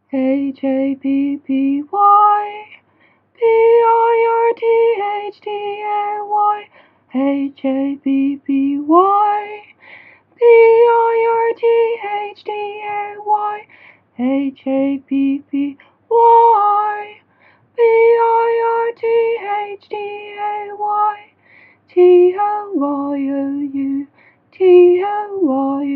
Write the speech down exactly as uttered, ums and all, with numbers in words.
H A P P Y, P I R T H T A Y, H A P P Y, P I R T H T A Y, H A P P Y, P I R T H T A Y, T O Y O U, T O Y